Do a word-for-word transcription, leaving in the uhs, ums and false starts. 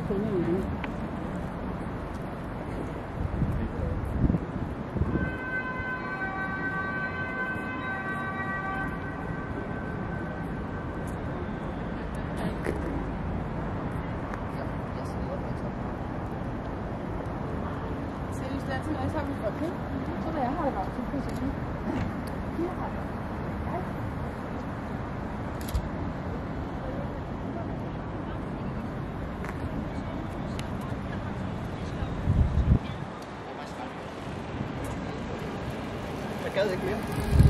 fundet endnu. Seriøst, det er altid noget, så har vi godt, ikke? Så da jeg har det godt, så kan jeg se det. Her har jeg. Hej. Jeg gad ikke mere.